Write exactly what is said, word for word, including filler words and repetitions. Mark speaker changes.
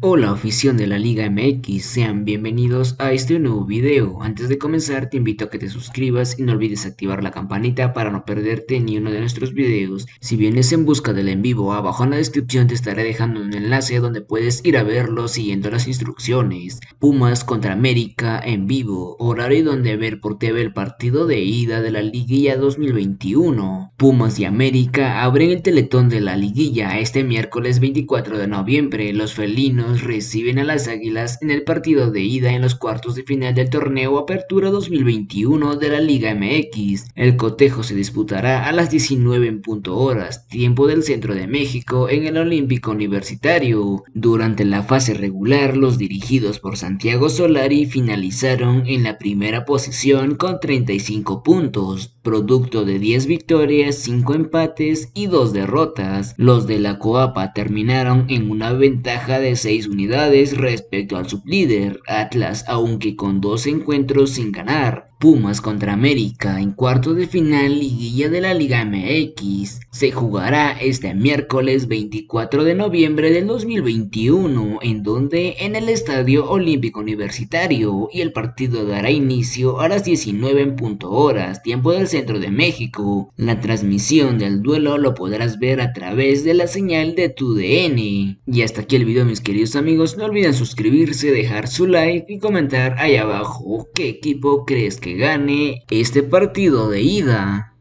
Speaker 1: Hola afición de la Liga M X, sean bienvenidos a este nuevo video. Antes de comenzar te invito a que te suscribas y no olvides activar la campanita para no perderte ni uno de nuestros videos. Si vienes en busca del en vivo, abajo en la descripción te estaré dejando un enlace donde puedes ir a verlo siguiendo las instrucciones. Pumas contra América en vivo, horario donde ver por T V el partido de ida de la Liguilla dos mil veintiuno. Pumas y América abren el teletón de la Liguilla este miércoles veinticuatro de noviembre. Los felinos reciben a las Águilas en el partido de ida en los cuartos de final del torneo Apertura dos mil veintiuno de la Liga M X. El cotejo se disputará a las diecinueve en punto horas, tiempo del centro de México, en el Olímpico Universitario. Durante la fase regular, los dirigidos por Santiago Solari finalizaron en la primera posición con treinta y cinco puntos, producto de diez victorias, cinco empates y dos derrotas. Los de la Coapa terminaron en una ventaja de seis unidades respecto al sublíder, Atlas, aunque con dos encuentros sin ganar. Pumas contra América en cuartos de final liguilla de la Liga M X se jugará este miércoles veinticuatro de noviembre del dos mil veintiuno, en donde en el Estadio Olímpico Universitario, y el partido dará inicio a las diecinueve en punto horas, tiempo del centro de México. La transmisión del duelo lo podrás ver a través de la señal de tu D N. Y hasta aquí el video, mis queridos amigos. No olviden suscribirse, dejar su like y comentar ahí abajo qué equipo crees que gane este partido de ida.